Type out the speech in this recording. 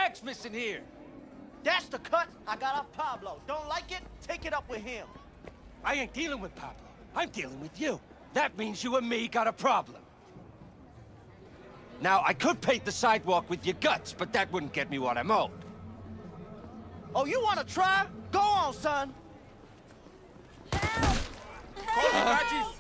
check's missing here. That's the cut I got off Pablo. Don't like it? Take it up with him. I ain't dealing with Pablo. I'm dealing with you. That means you and me got a problem. Now, I could paint the sidewalk with your guts, but that wouldn't get me what I'm owed. Oh, you wanna try? Go on, son. Help! Call the badges!